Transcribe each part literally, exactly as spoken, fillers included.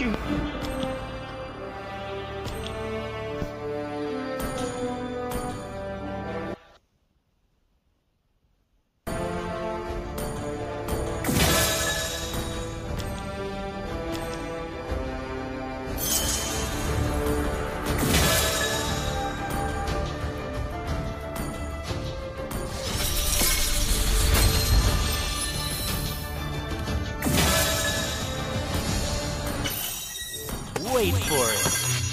Wait for it.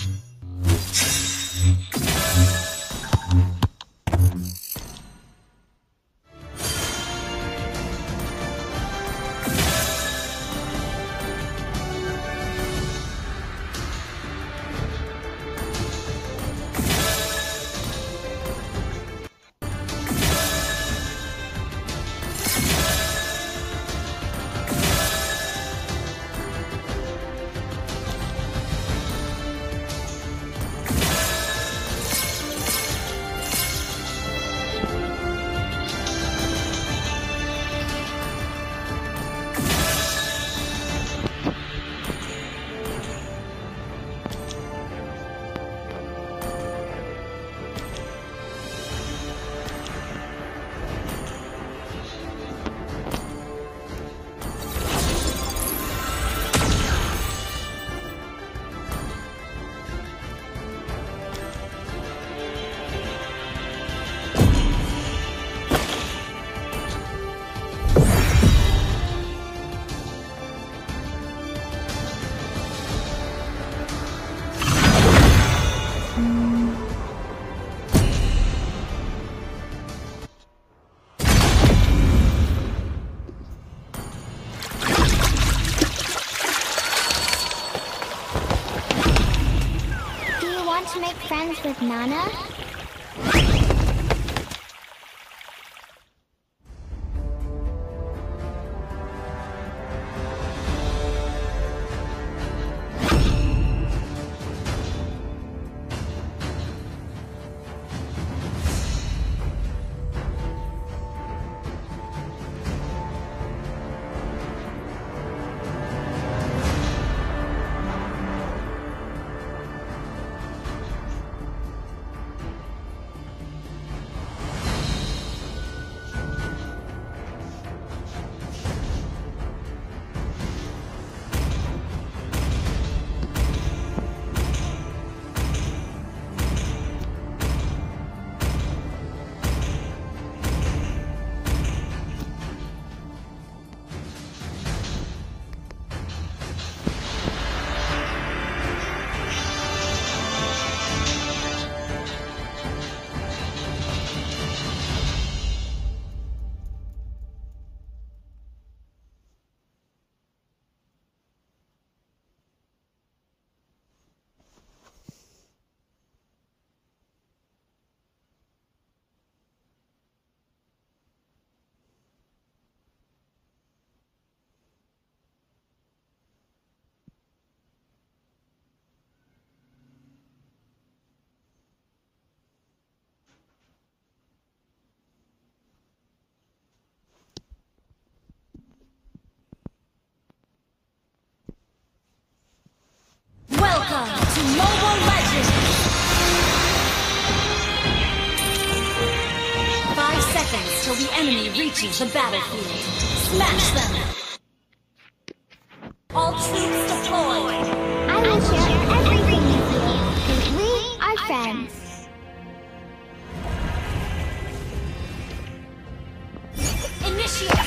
To make friends with Nana? Welcome to Mobile Legends! Five seconds till the enemy reaches the battlefield. Smash them! All troops deployed! I will share everything with you, because we are friends. Initiate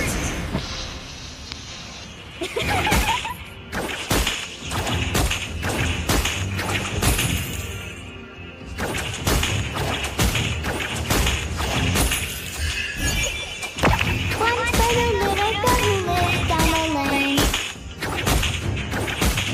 retreat! One for the little girl who lives down the lane.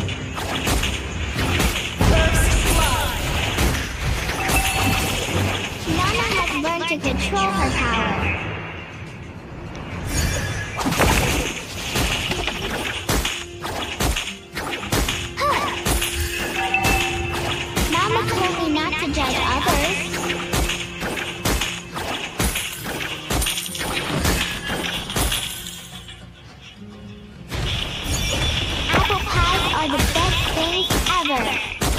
ever.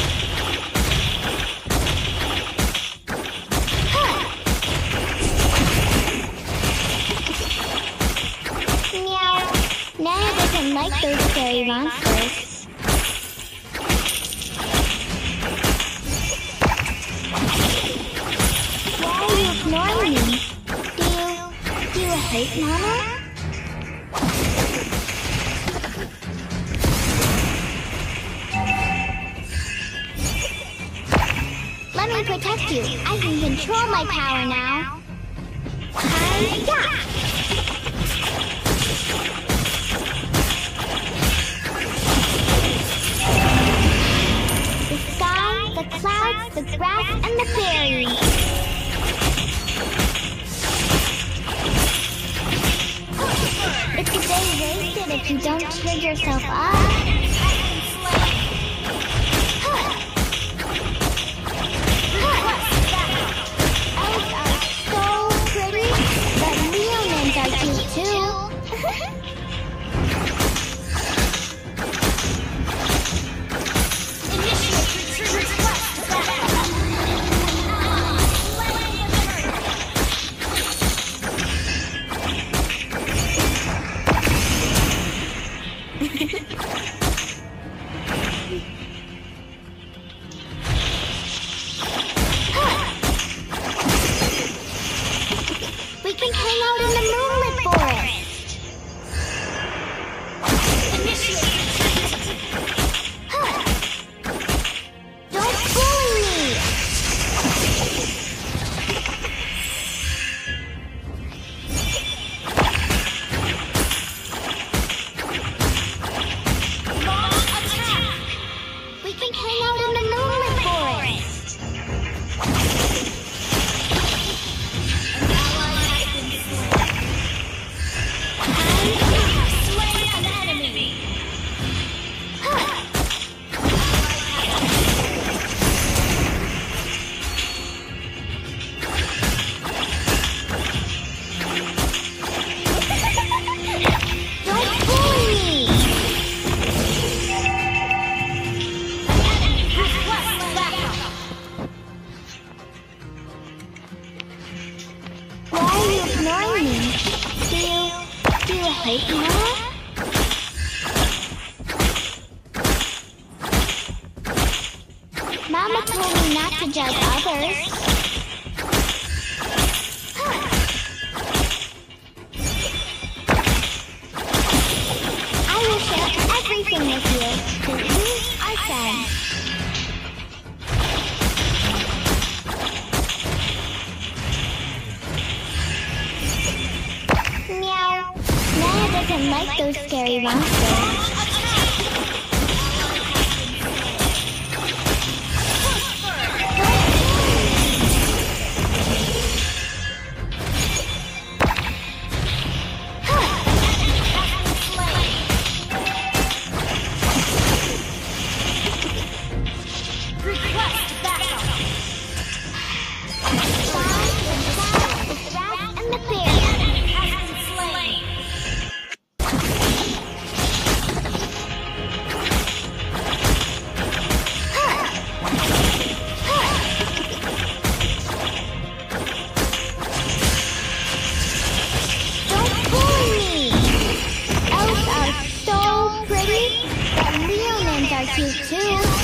Meow. Nana doesn't like those scary monsters. Why are you ignoring me? Do you... do you hate Nana? Let me protect you. I can control my power now. Hi-ya! The sky, the clouds, the grass, and the fairies. It's a day wasted if you don't cheer yourself up. Elves are so pretty, but Leonins are cute too. We can hang out in the moonlit forest. Don't bully me. We can hang out in the moonlit forest. Don't bully me. Why are you ignoring me? Do you... do you hate Nana? Mama told me not to judge others. I will share everything with you, because we are friends. Meow. Nana doesn't like those scary monsters. Cute too.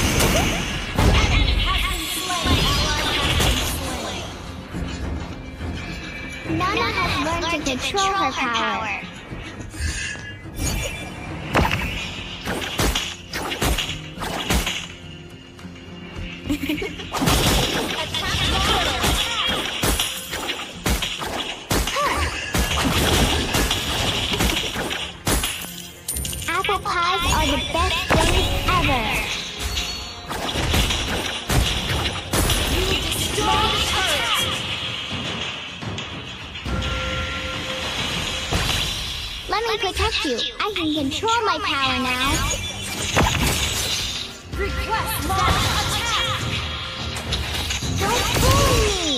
Nana has learned to control her power. Apple pies are the best things ever. Let me protect you. I can control my power now. Request launch attack! Don't bully me!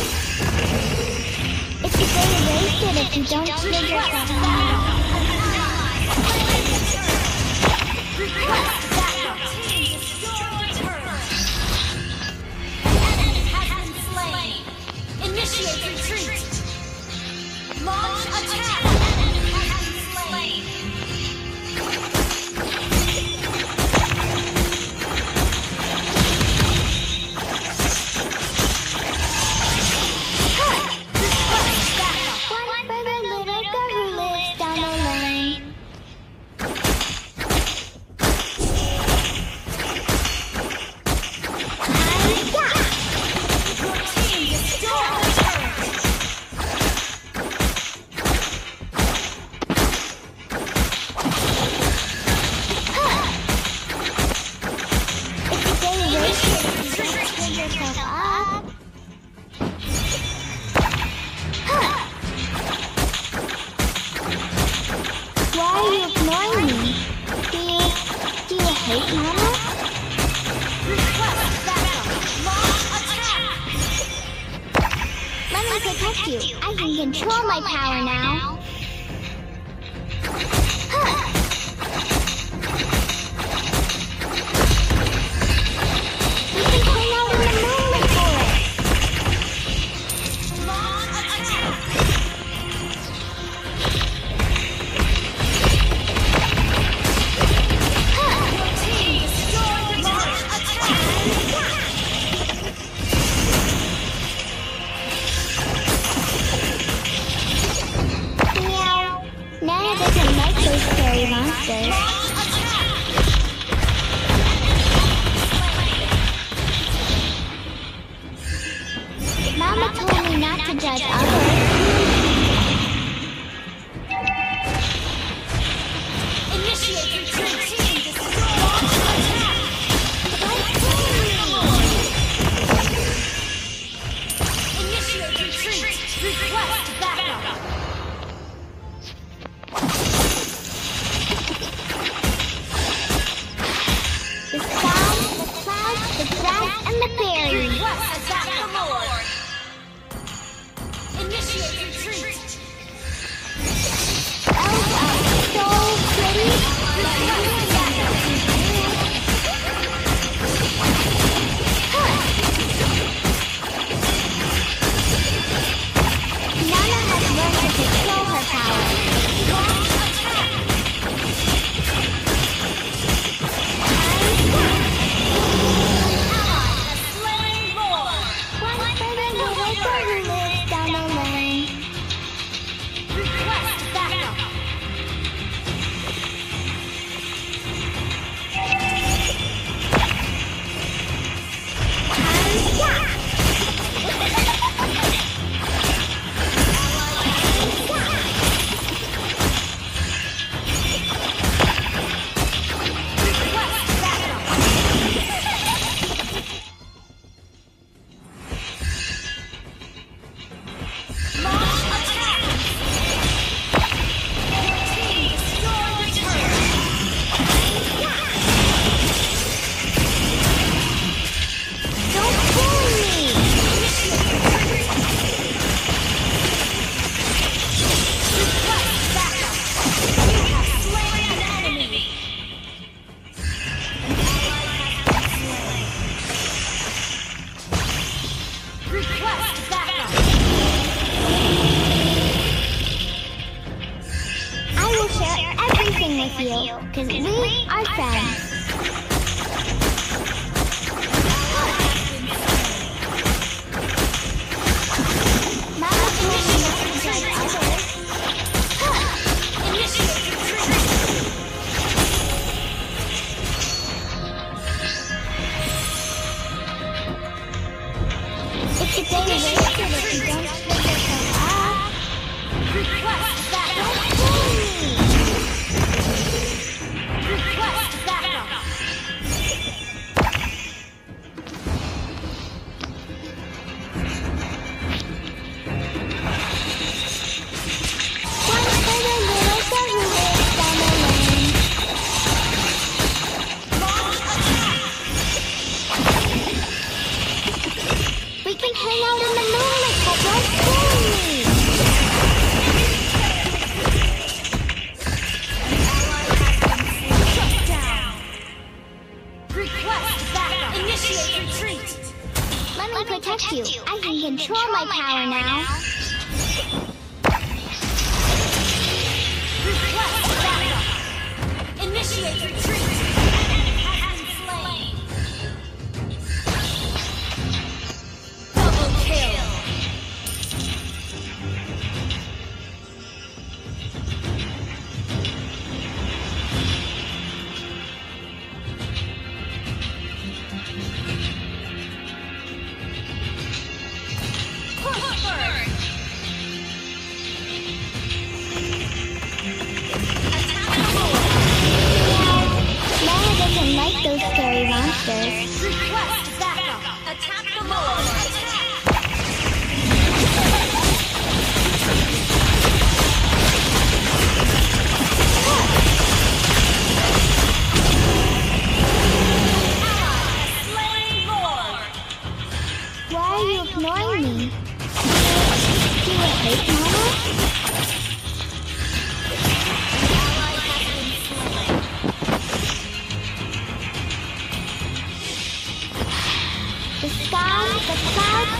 It's a day wasted if you don't give yourself up. Request backup! hate Mama? Request backup. Launch attack. Let me protect you. I can control my power now. Huh. We can hang out in the moonlit forest. Launch attack. Your team destroyed the launch attack. Meow. Nana doesn't like those scary monsters. Launch attack. Mama told me not to judge others. Initiate retreat. Team destroyed. Launch attack. Initiate retreat. Request backup. The sky, the clouds, the grass, and the berries. Request attack the Lord. Initiate retreat. Elves are so pretty. Request backup. Nana has learned to control her power. Launch attack. Ally has slain Lord. One for the little girl who lives down the lane. Request backup. Request backup. Launch attack. Your team destroyed the turret. Don't fool me. Request backup. You have slain an enemy. Request backup. I will share everything with you, because we are friends. Mama told me not to judge others. Initiate retreat. It's a day wasted if you don't pick yourself up. Request backup. Fool me. Request backup. One for the little girl who lives down the lane. Launch attack. We can hang out in the moonlit, but don't fool me. Shut down. Request backup. Initiate retreat. Let me protect you. I can control my power now. Request backup. Initiate retreat. Enemy has been slain. Double kill. Push bird.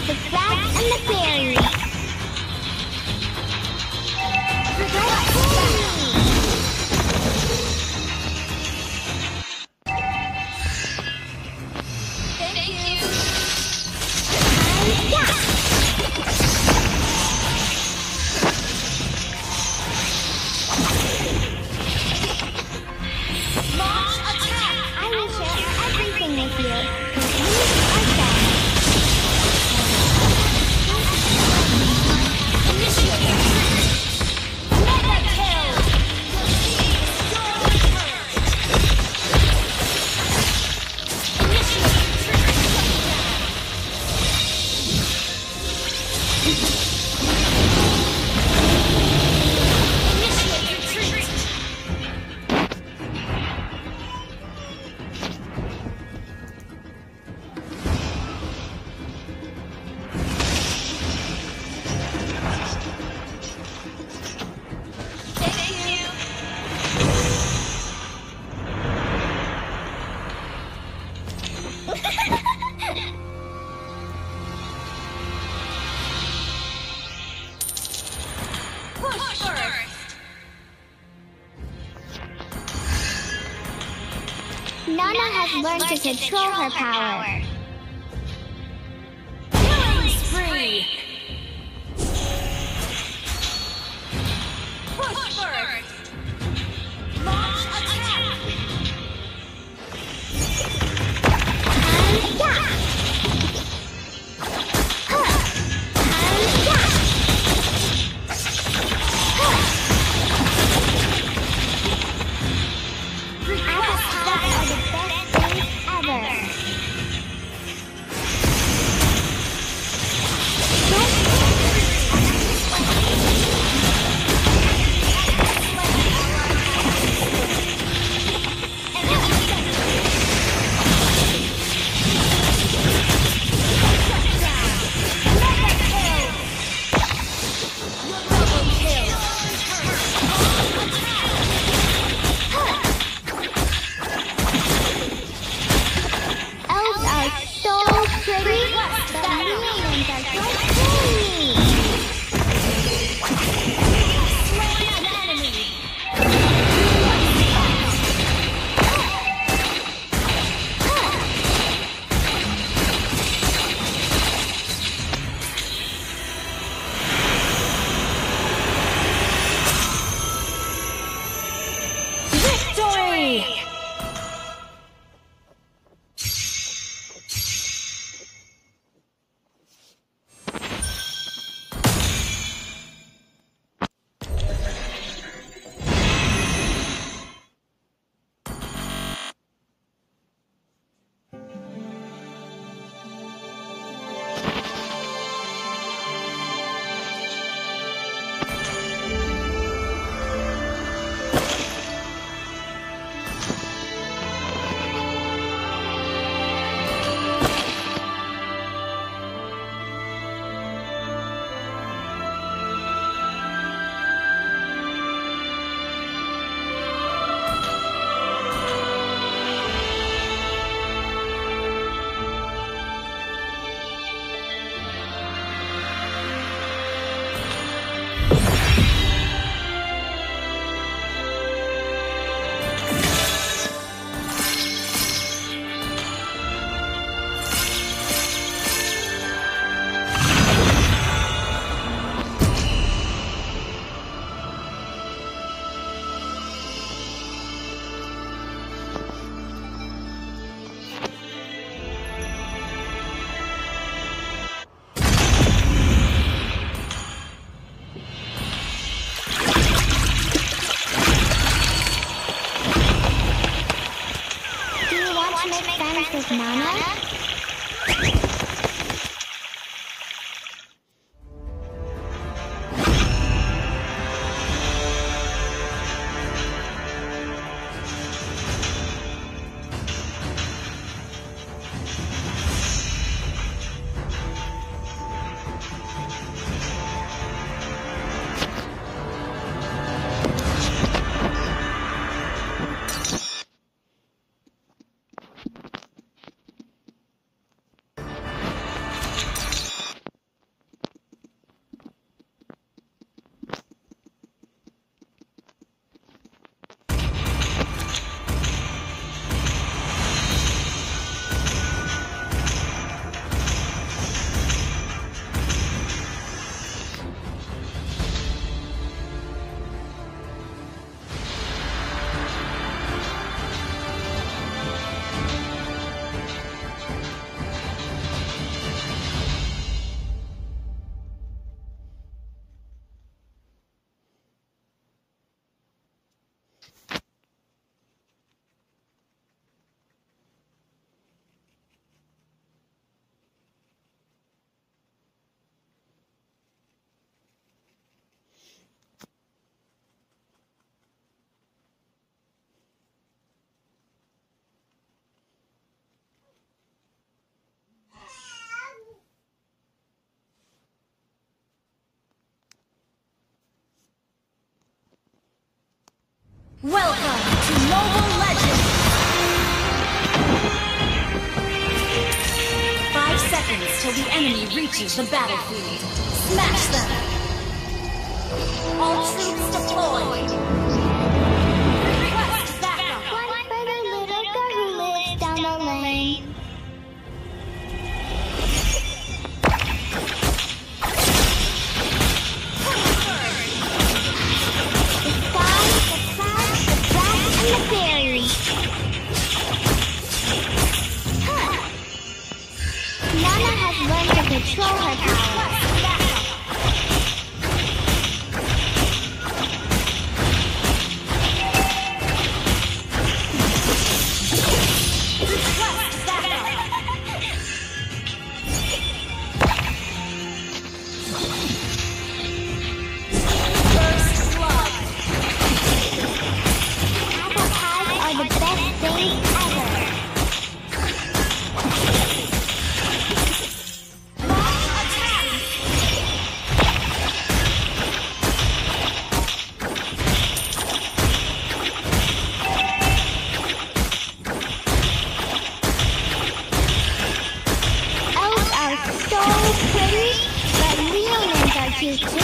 the grass and the berries. Thank you. Launch attack. I will share everything with you. 'Cause we are friends. Initiate. Mega kill. Your turret. Initiate. Initiate retreat. Thank you. Push first. Nana has learned to control her power. Killing spree. Push first. Launch attack. Our powers are the best things ever. Elves are so pretty, but minions are so pretty. Slay an enemy. Victory! Do you want to make friends with Nana? Welcome to Mobile Legends! Five seconds till the enemy reaches the battlefield. Smash them! All troops deployed! Request backup! One for the little girl who lives down the lane. The sky, the clouds, the grass, and the berries. Huh. Nana has learned to control her power. You too.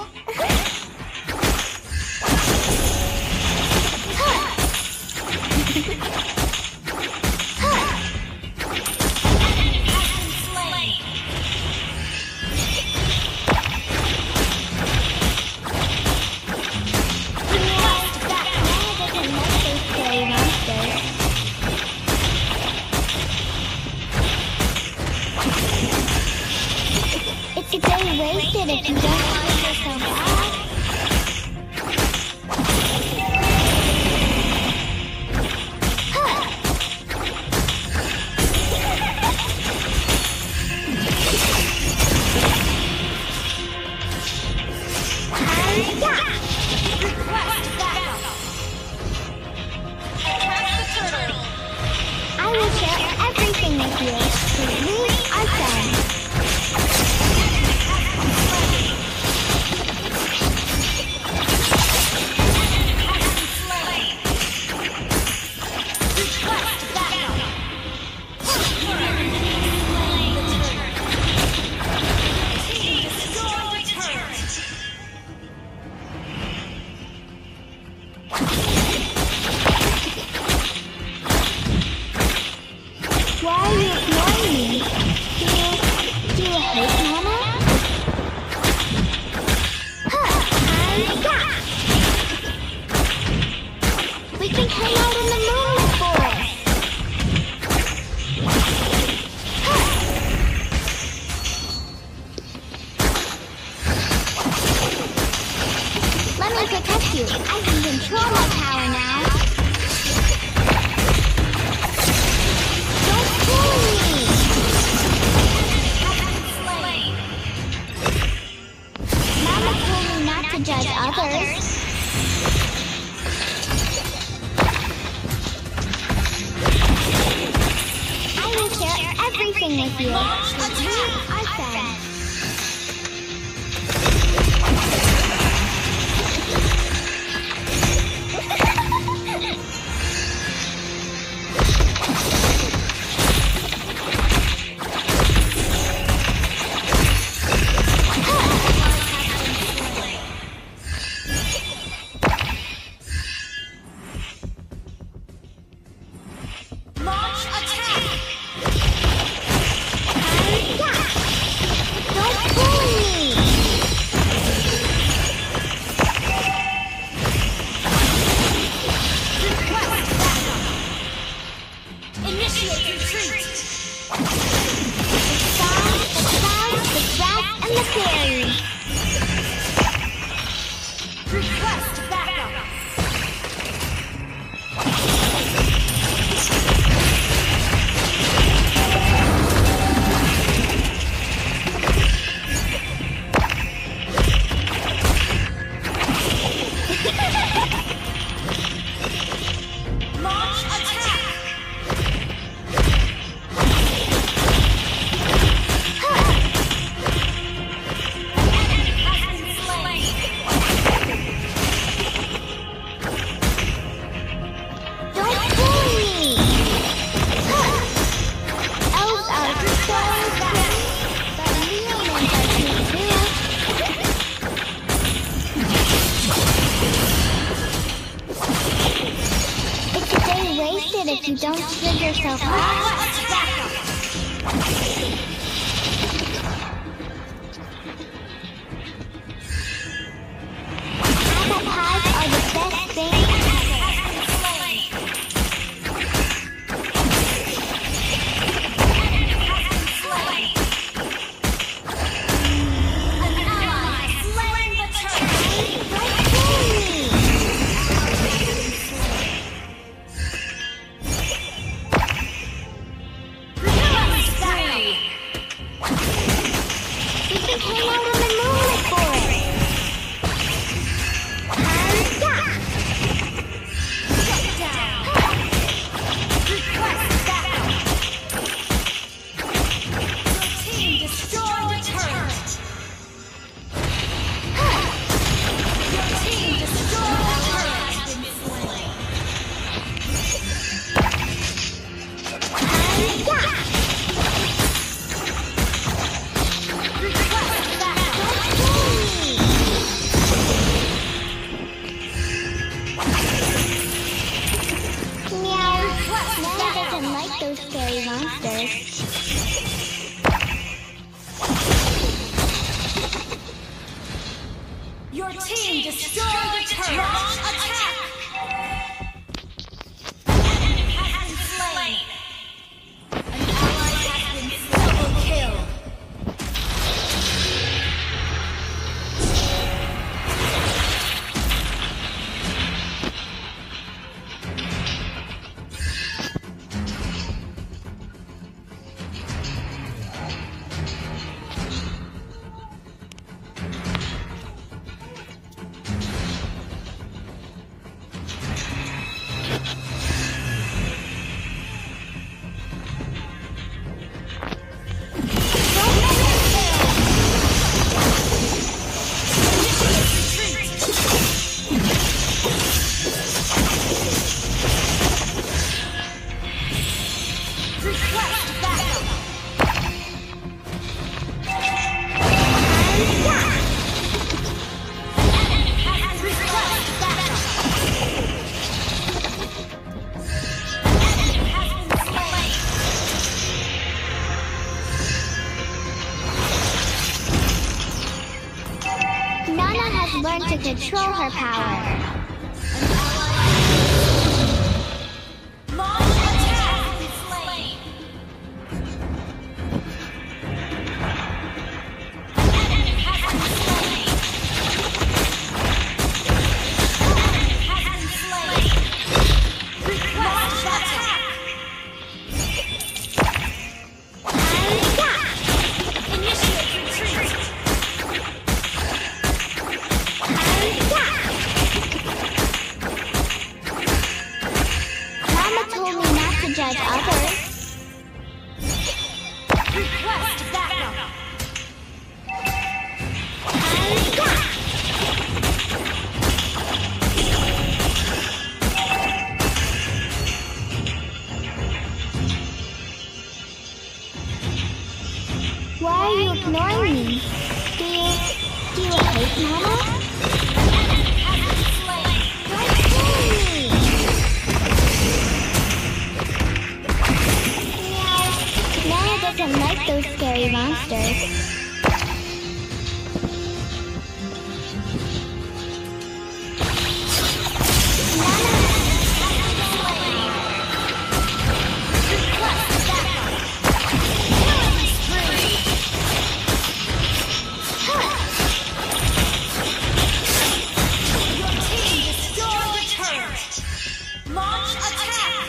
It's a day wasted if you don't pick yourself up. I will share everything with you. We are friends. Why are you ignoring me? Do you, do you hate Mama? Huh, hi-ya! We can hang out in the moonlit forest. Huh. Let me protect you. I can control my power now. To judge others. I will share everything with you. We are friends. it if you don't split yourself up. Apple pies are the best thing. Your team destroyed the turret. Launch attack. An enemy has been slain. An ally has been double kill. Learn to control her power. Launch attack is slain. An enemy has been slain. An enemy has been slain. Request attack. Initiate retreat. Judge others. Request backup. Why are you ignoring me? Do you do you hate Mama? Doesn't like those scary monsters. Your team destroyed the turret. Launch attack.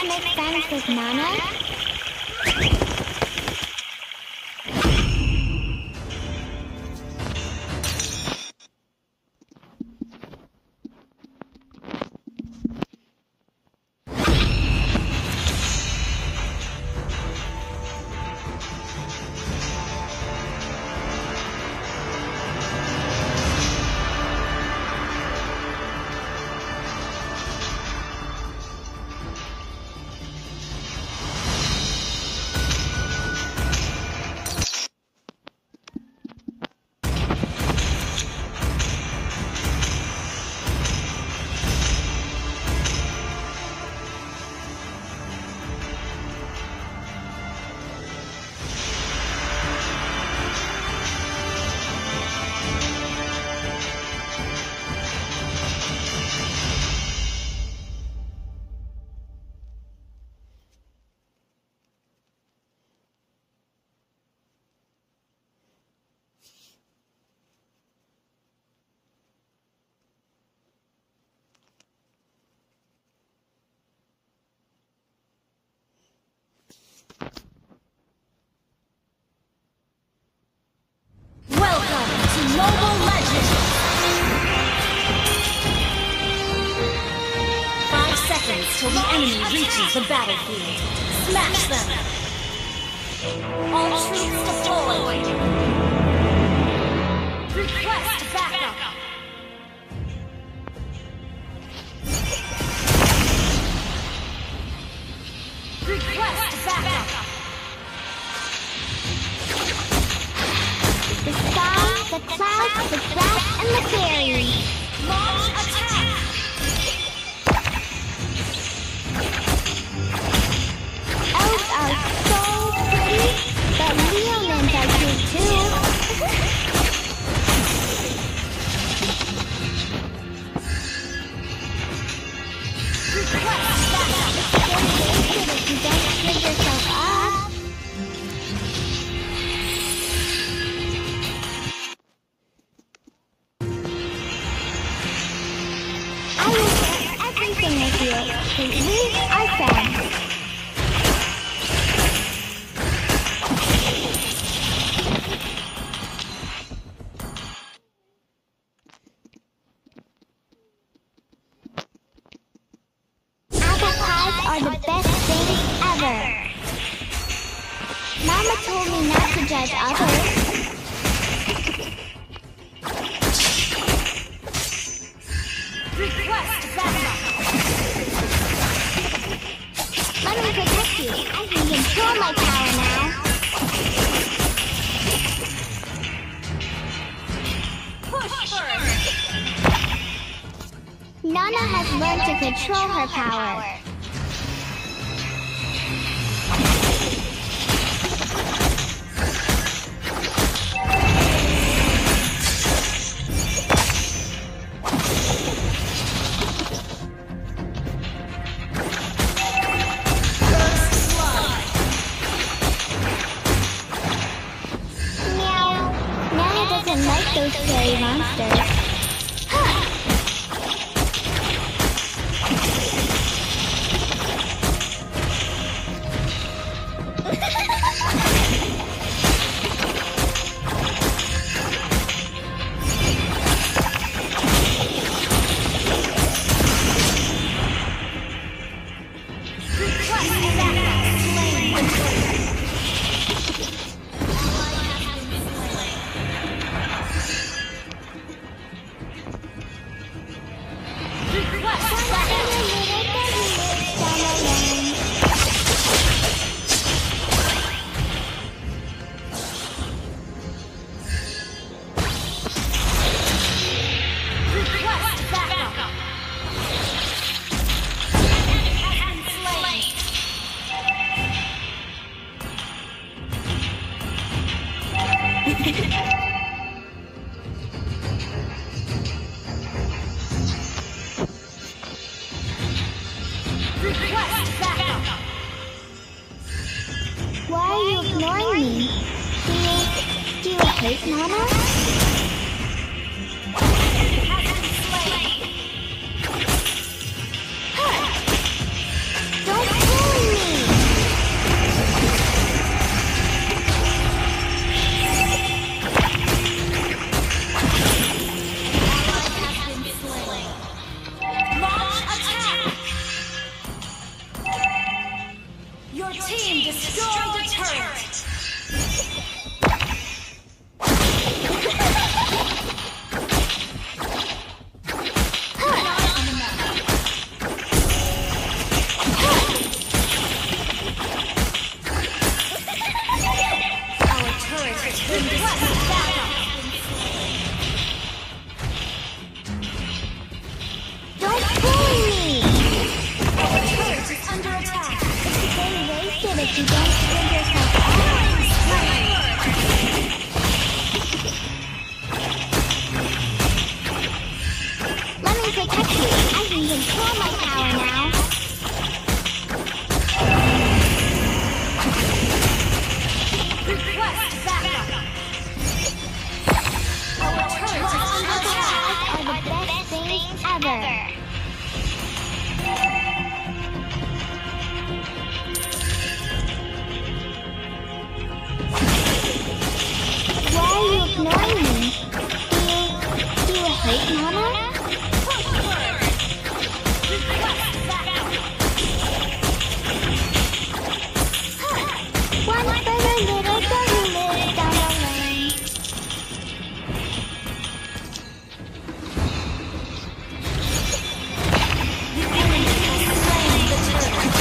to make friends with Nana? Mobile Legends! Five seconds till the enemy reaches the battlefield. Smash them! All troops deployed! Request backup! Request backup! The sky, the clouds, the grass, and the fairies. Launch attack! Elves are so pretty, but Leonins are cute too. Request backup! Stay wasted if you don't give yourself up. I will share everything with you, because we are friends. Avocados are the best things ever. Mama told me not to judge others. Request backup! Let me protect you. I can control my power now. Push first! Nana has learned to control her power. Meow. Nana doesn't like those scary monsters. Huh. Why are you ignoring me? Do you, do you hate Nana? Huh. Don't pull team destroyed a turret. If you don't give yourself out. Let me protect you. I can control my power now. Request backup. Our turret is under attack. Are the best things ever. Ignoring me. Do you, do you hate Nana? One for the little girl who lives down the lane. The enemy has slain the turret.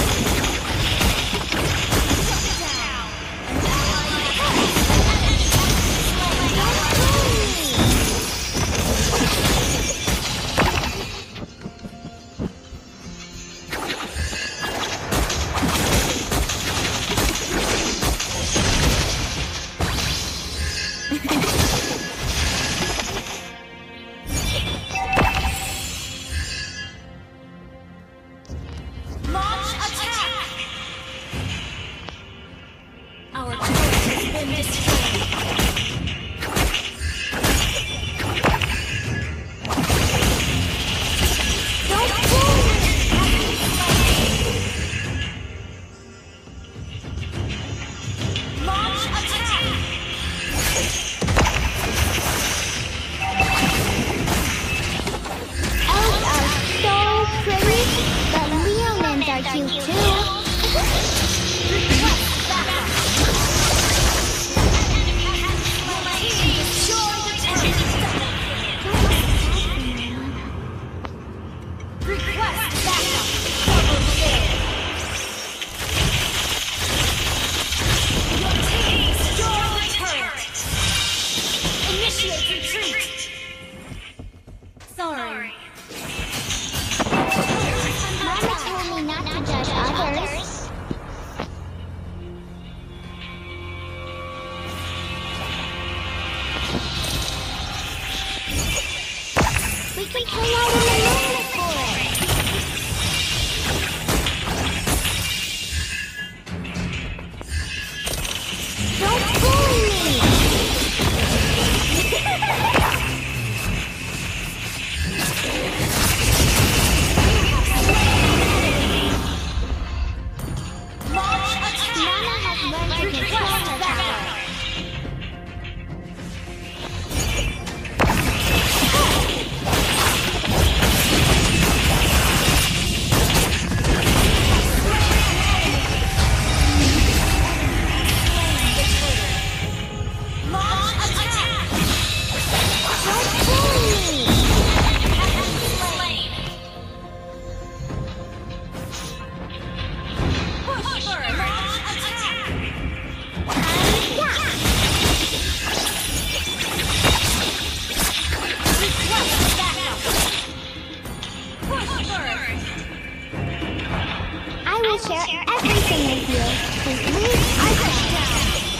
share everything with you. Please leave our touchdown.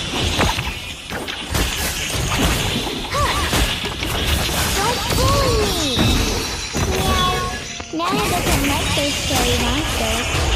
Huh. Don't bully me. Meow. Nana doesn't like those scary monsters.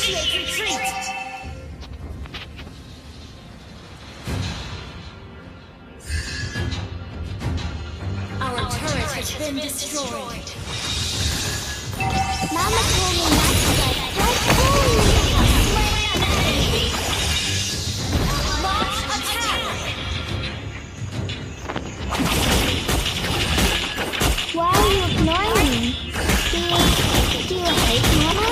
Initiate retreat! Our turret has been destroyed. Mama told me not to like just bully me. Launch attack! Why are you ignoring me? Do you, do you hate Mama?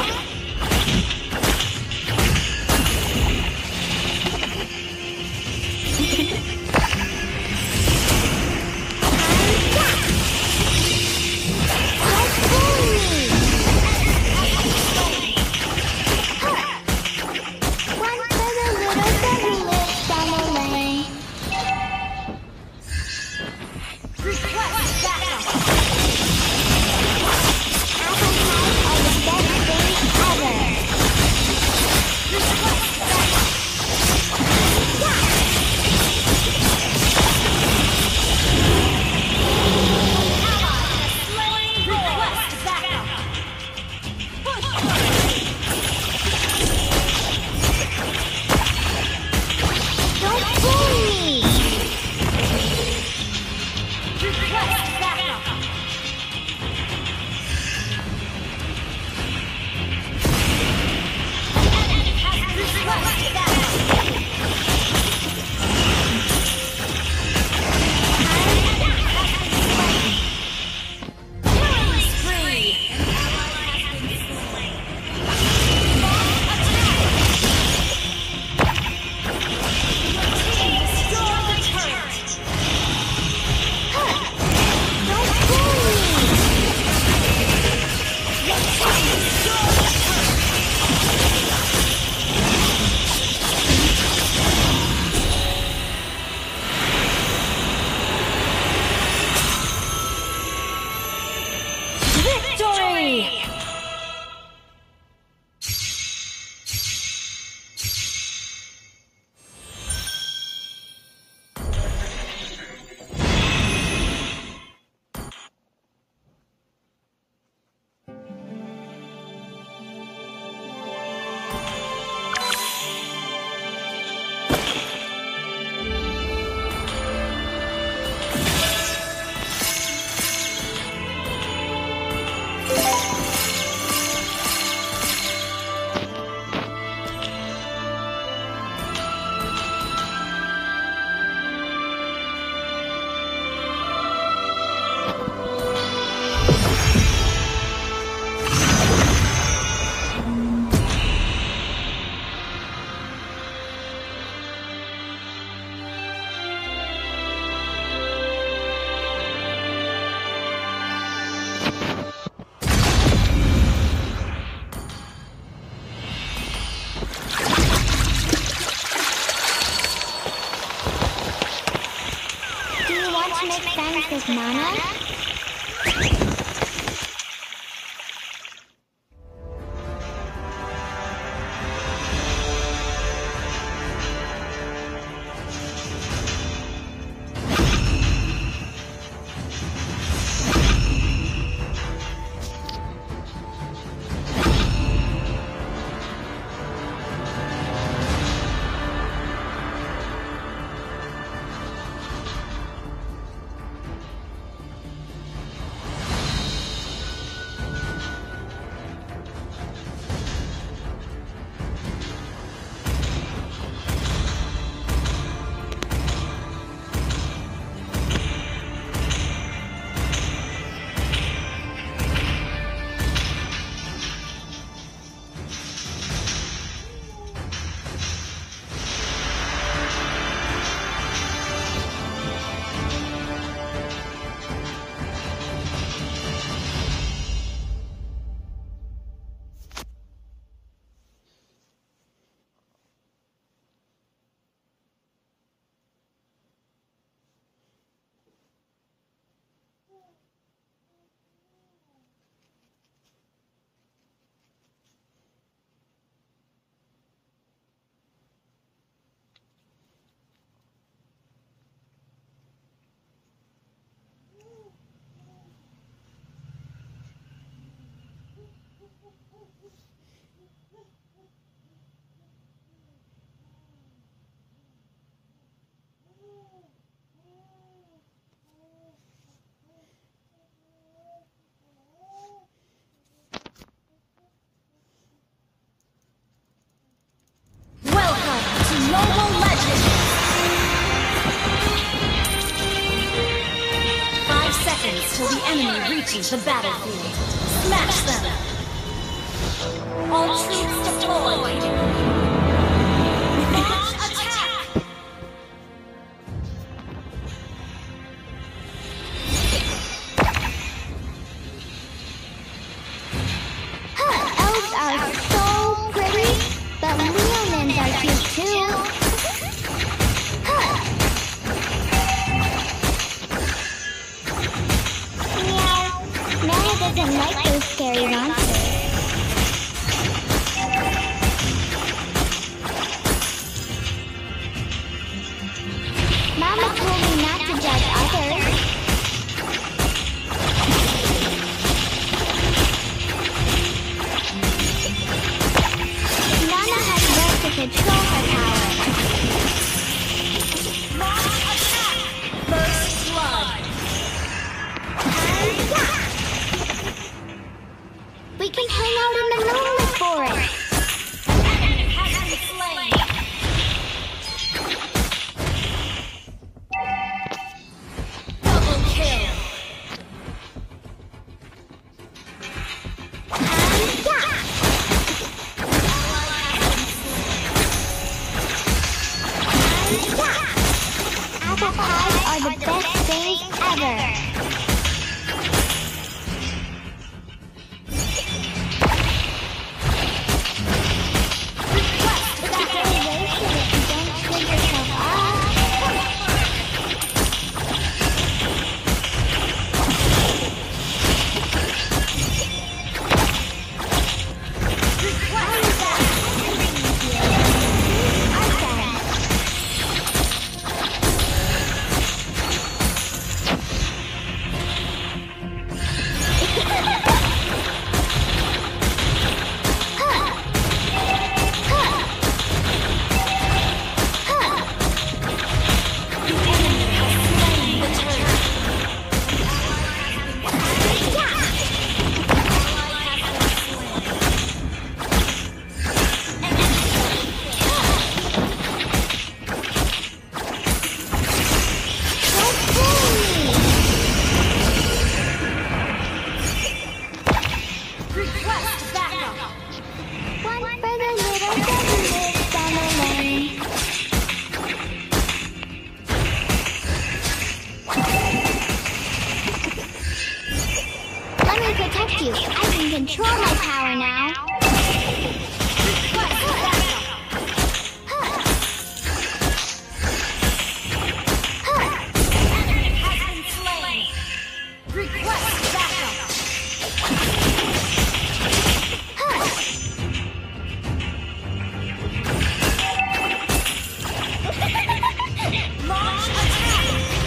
To make friends with Mama? till the enemy reaches the battlefield. Smash them! All troops deployed! Launch attack! Huh, elves are so pretty, but Leonins are cute too. Huh. Meow. Nana doesn't like those scary monsters. Mama told me not to judge others. Nana has learned to control her power. Launch attack! First blood! Hi-ya! We can hang out in the moonlit forest. Enemy has been slain! Double kill! Hi-ya! Hi-ya! Apple pies are the best things ever. You. I can control my power now. Enemy has been slain! Request backup! Launch attack!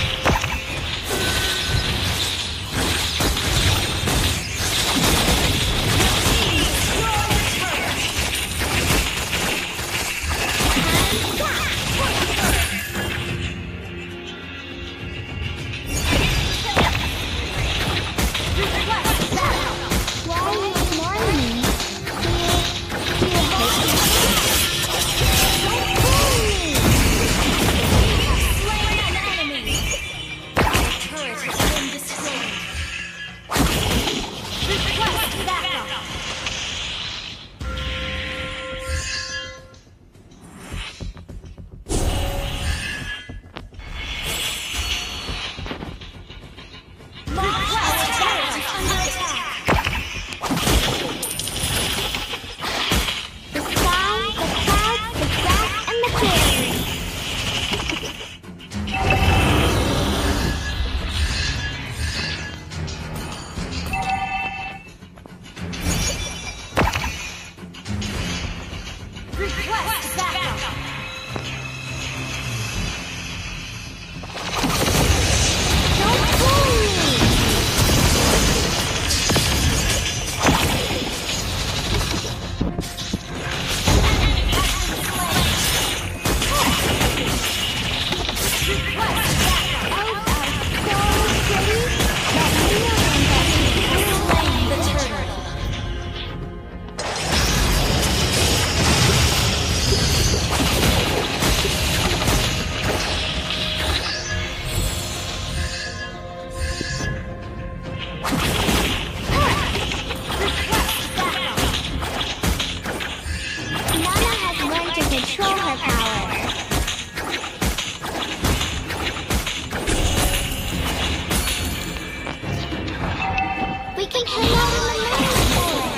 Request backup! Don't fool me! control her power. We can hang out in the main forest.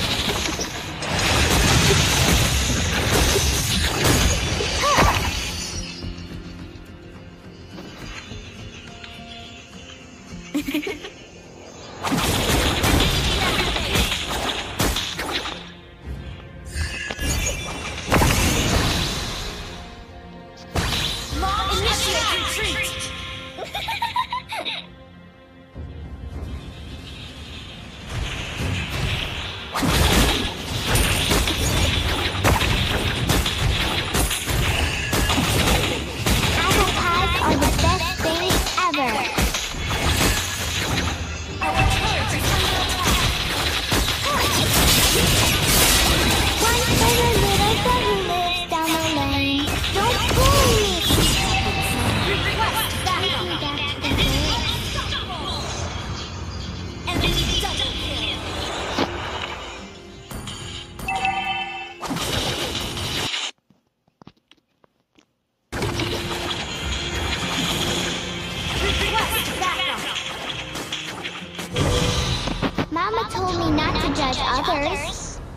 Mama told me not to judge others.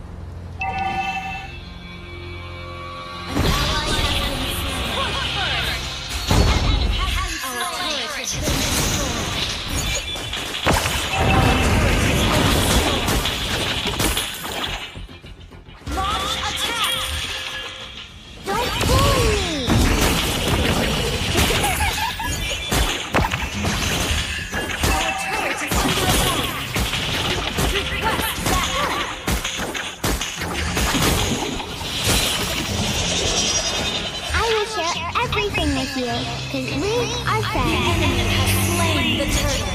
Everything with you, because we are friends. The enemy has slain the turtle.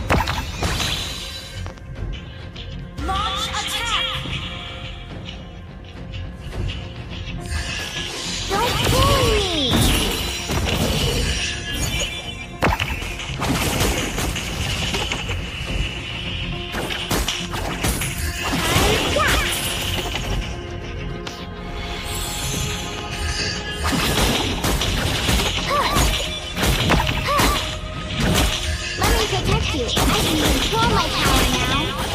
Launch attack! Don't fool me! You. I can control my power now.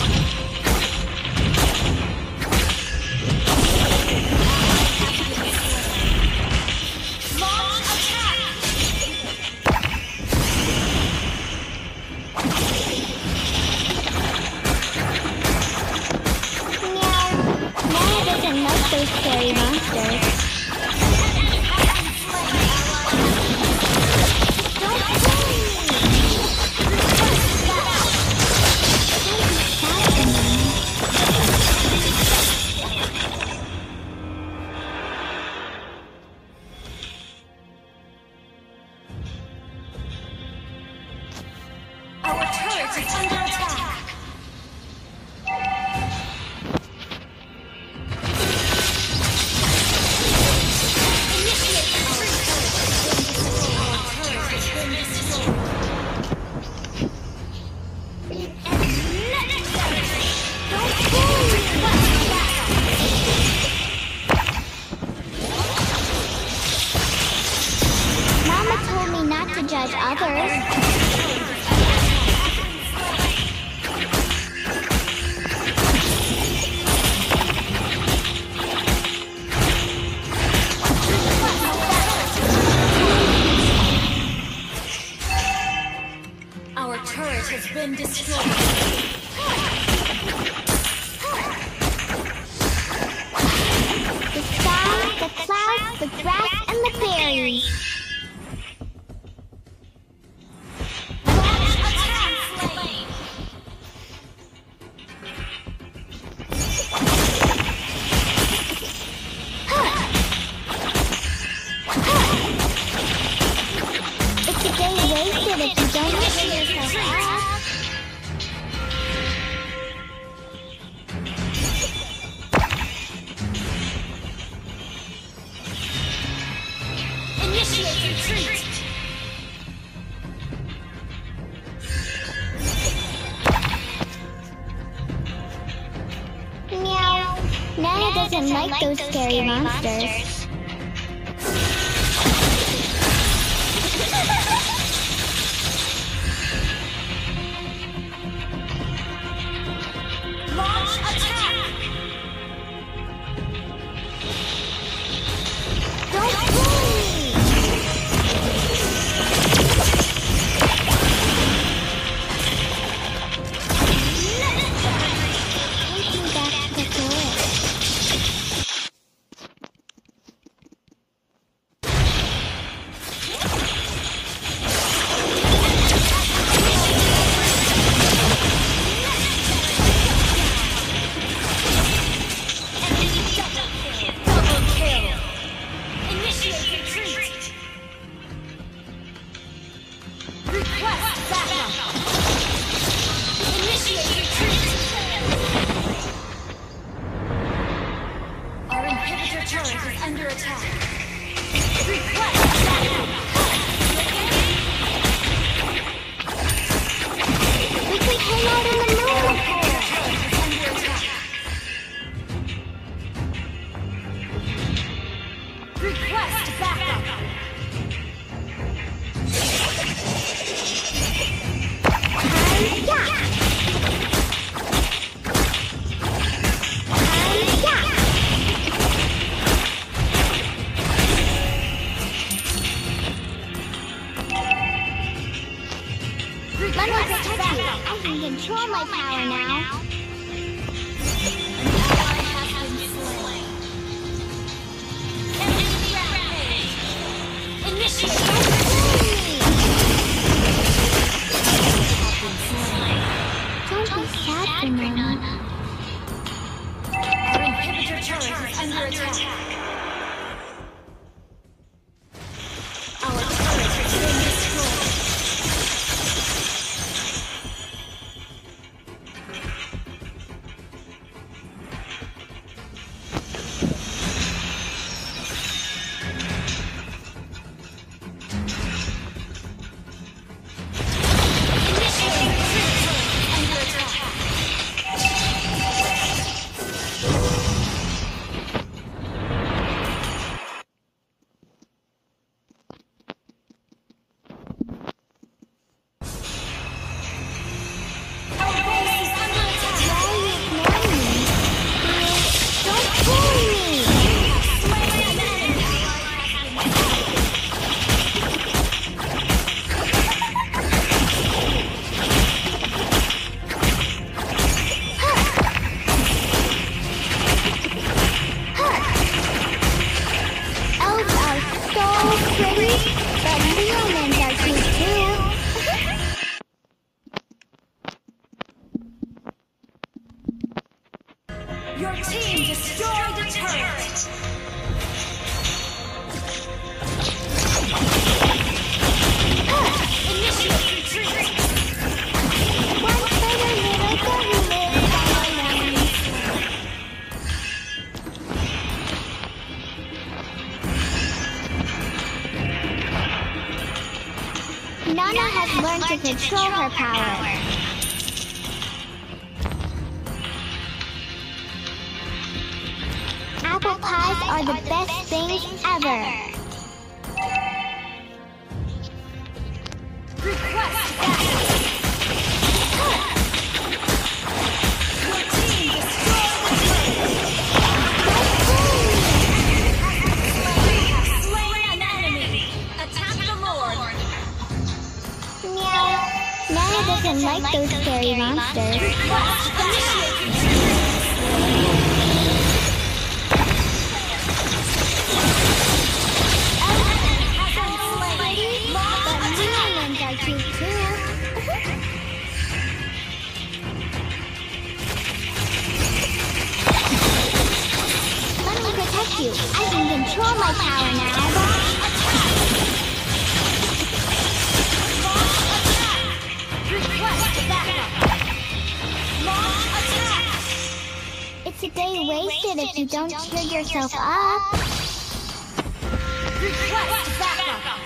Launch attack! Meow. Nana doesn't like those scary monsters. Our turret is under attack. Initiate retreat. Our turret has been destroyed. And necessary. Don't fool me. Request backup. Mama told me not to judge others. Our turret has been destroyed. The sky, the clouds, the grass, and the fairies. Launch attack flame. It's a day wasted if you don't measure yourself up. Initiate retreat. Meow. Nana doesn't like those scary monsters. attack. Request backup. We can hang out in the moon. Under attack. Request backup. Hi-ya! Let me protect you. I can control my power now. An ally has been slain. Enemy rampage. Initiate. Don't be sad for Nana. Our inhibitor turret is under attack. Our turret has been destroyed. Your team destroyed a turret! Initiate retreat! One better little devil lives alone. Nana has learned to control her power. Apple pies are the best things ever. Request backup! Your team destroyed the turret! Slain an enemy! Attack the Lord! Meow. Nana doesn't like those scary monsters. Request initiate retreat! You. I can control my power now. Launch attack! Request backup! Launch attack! It's a day wasted if you don't cheer yourself up. Request backup!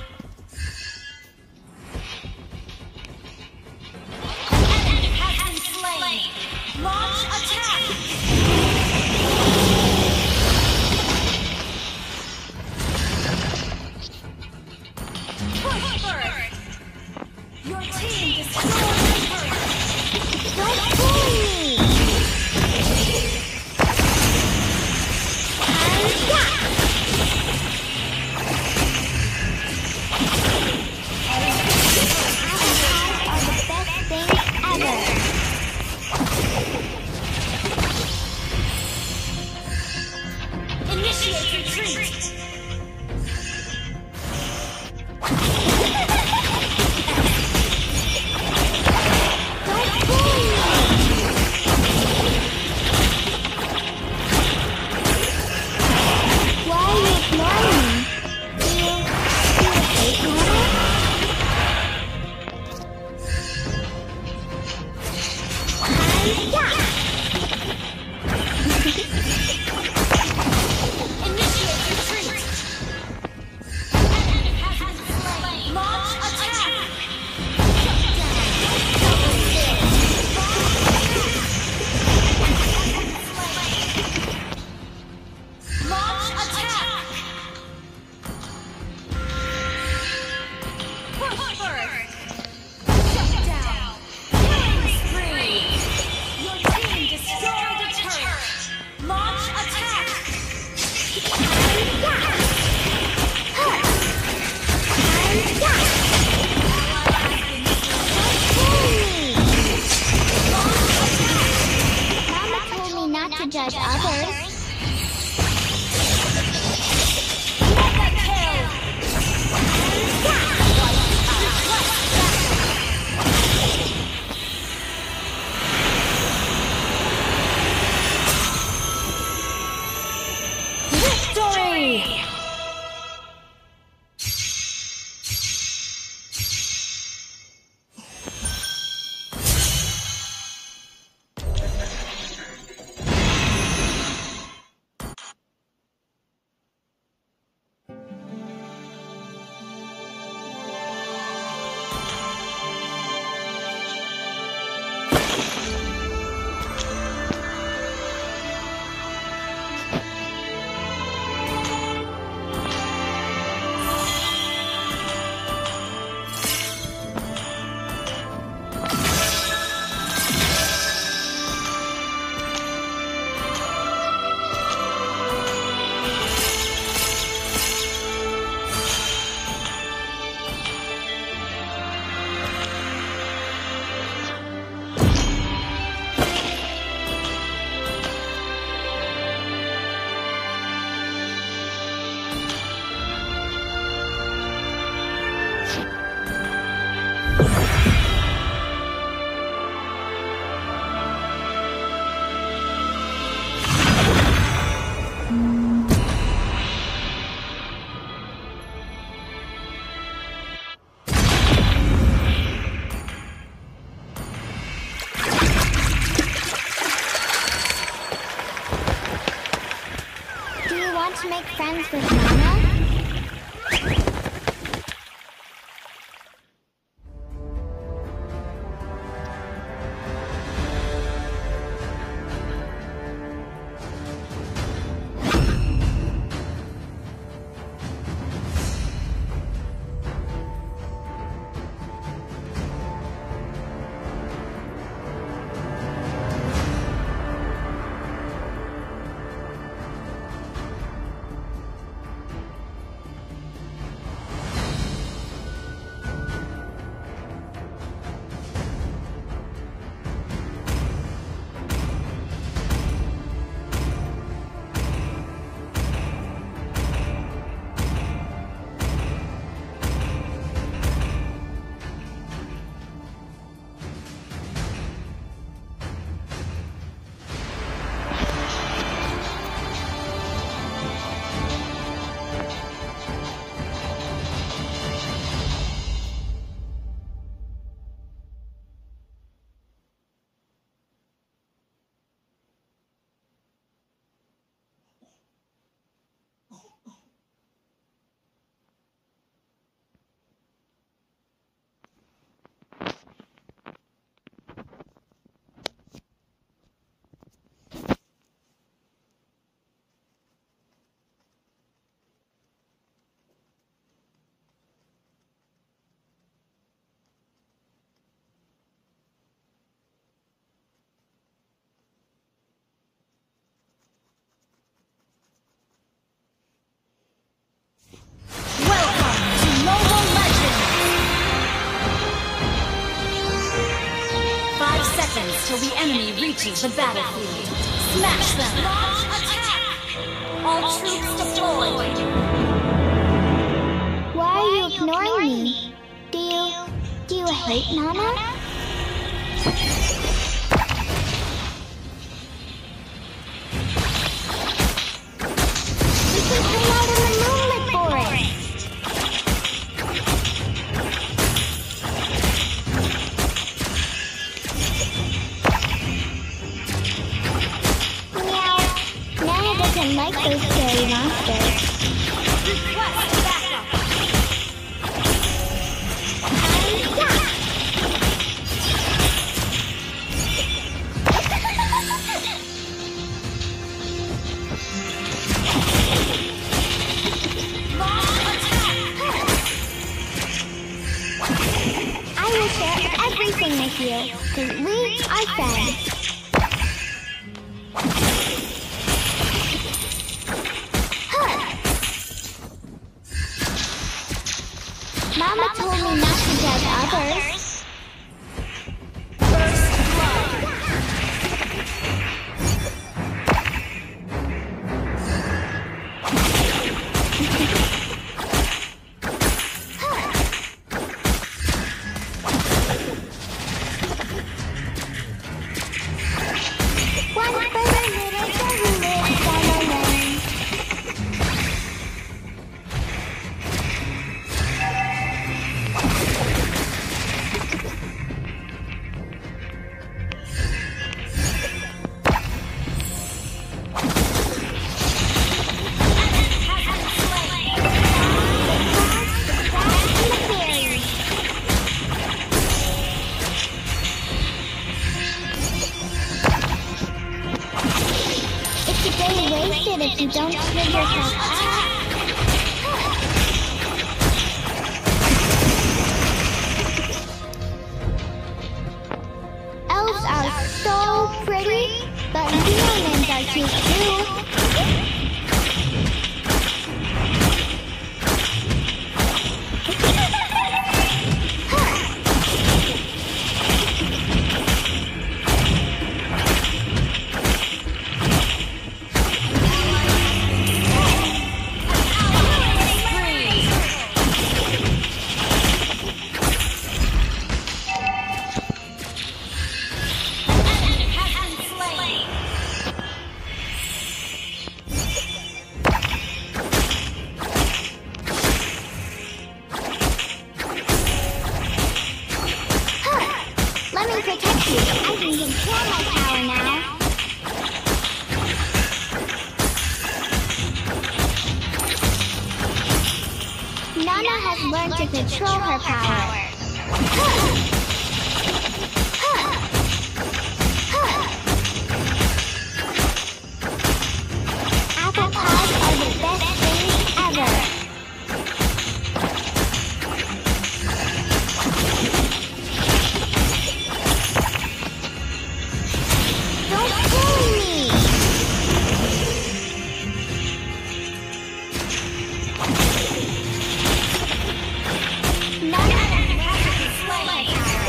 An enemy has been slain! Launch attack! Your team destroyed the turret! Don't fool me! Apple pies are the best things ever. Initiate retreat! Initiate friends with Nana? Till the enemy reaches the battlefield. Smash them! Launch attack! All troops deployed! Why are you ignoring me? Do you... do you hate Nana? We can hang out in the moonlit forest! I like those scary monsters. Request backup! I will share everything with you, because we are friends. Mama told me not to judge others. First blood! One for the little girl who lives all alone. Nana has learned to control her power. Apple pies are the best things ever. Don't bully me! Nana has learned to slay my power.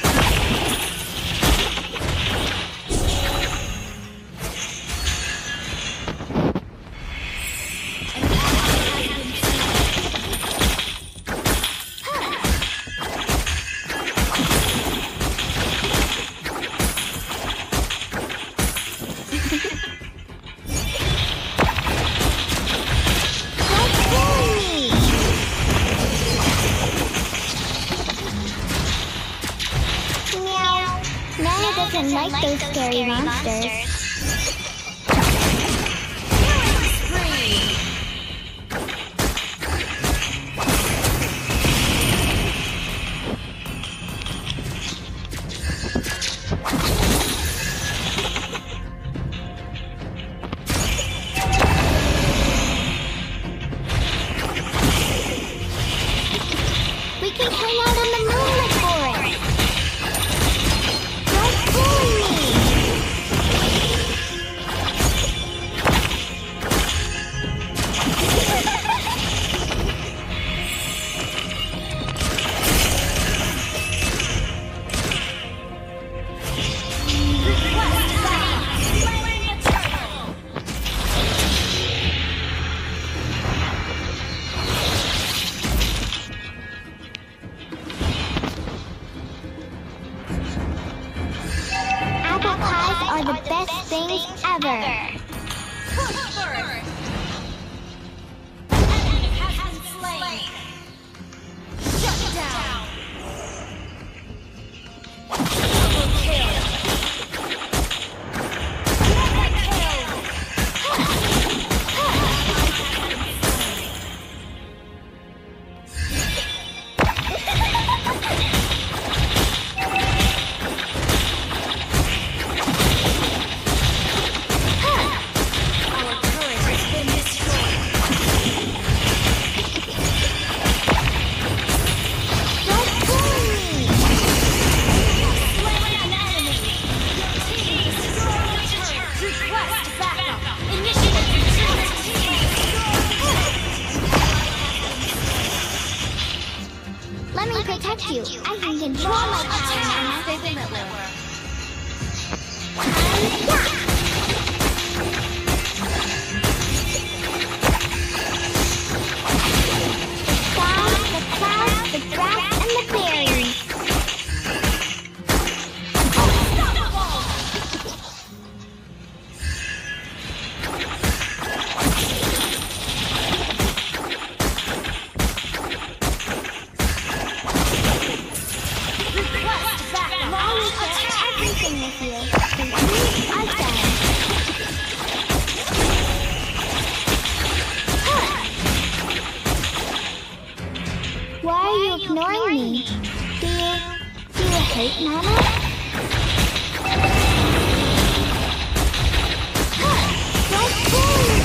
Nana doesn't like those scary monsters. We can hang out in the moonlit forest. Don't bully me! Apple pies are the best things ever. Let me protect you. I can control my power now. The stars, the clouds, the grass, and the berries. I will share everything with you. The trees are done. Why are you ignoring me? Do you... do you hate Nana? Don't bully me!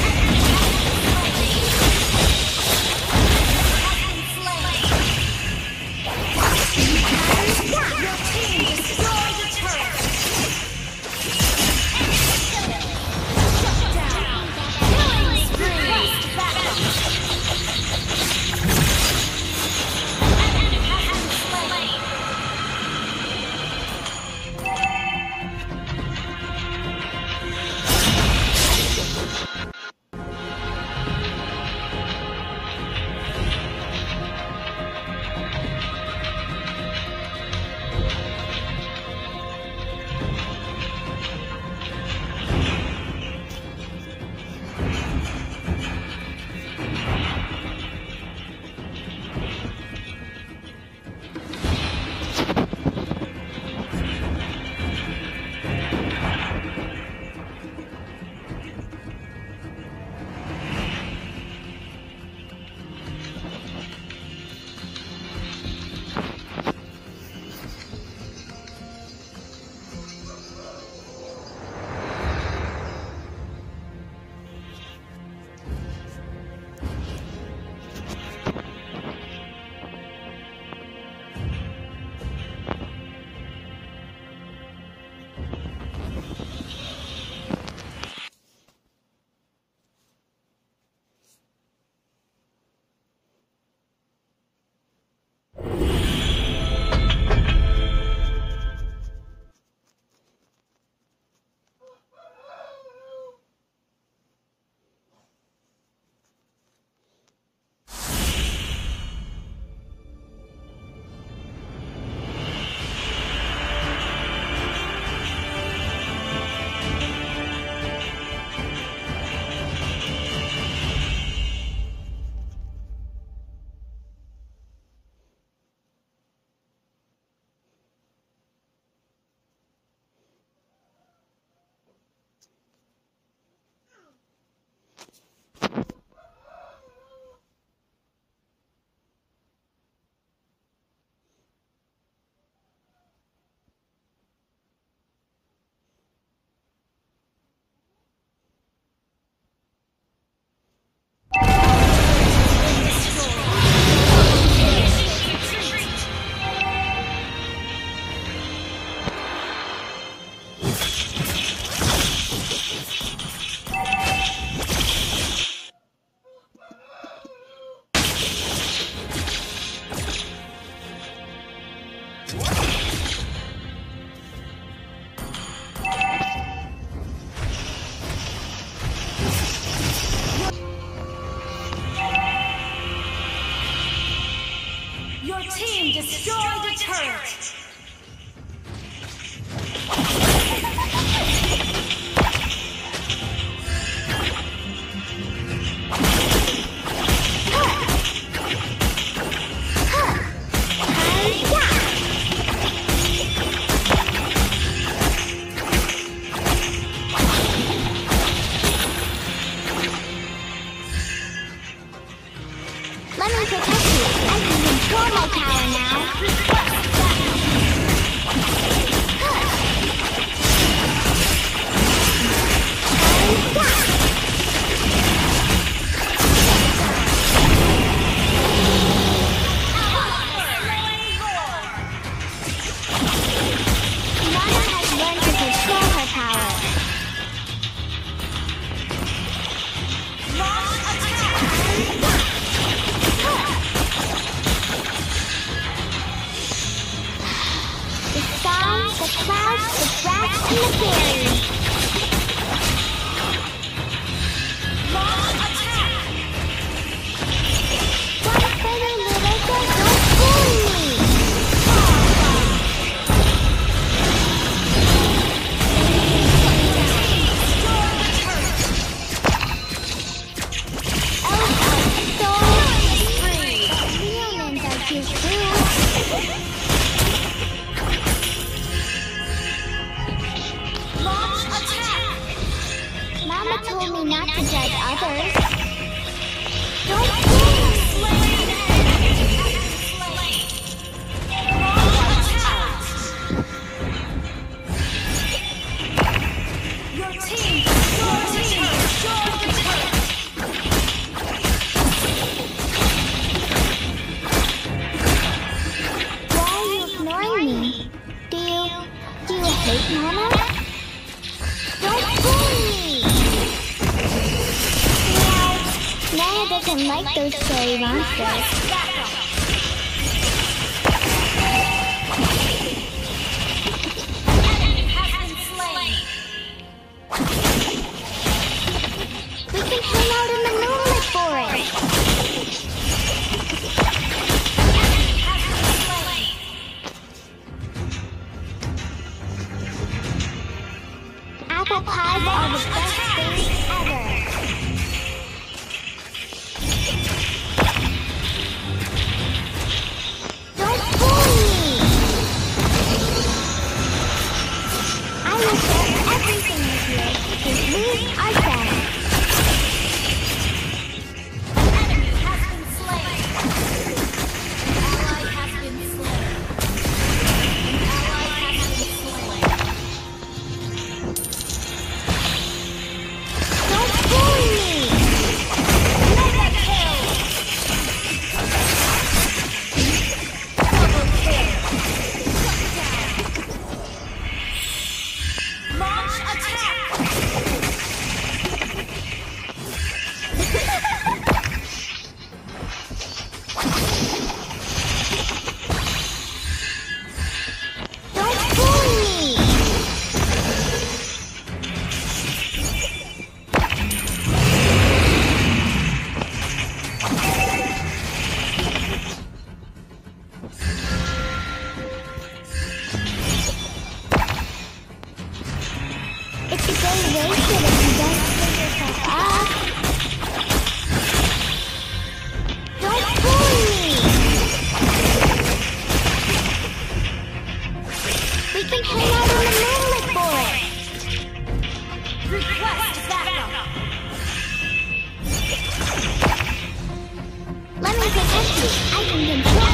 team destroyed a turret! Let me protect you. I can control my power now. Nana has learned to control her power. The stars, the clouds, the rats, and the fairies. One pretty little girl, don't fool me! Elves are so free. Humans are cute too. Mama told me not to judge others. Don't fool me! Your team destroyed the turret! Why are you ignoring me? Do you... do you hate Mama? Don't fool me! Nana doesn't like those scary monsters. We can hang out in the moonlit forest. Apple pies are the best things ever. Don't fool me! I will share everything with you, because we are friends. Enemy has been slain! Ally has been slain! Ally has been slain! Don't fool me! Mega kill! Double kill! Launch attack! Don't fool me! It's a day wasted if you don't pick yourself up. Don't fool me! We can hang out in the moonlit forest. Request backup! Let me protect you. I can control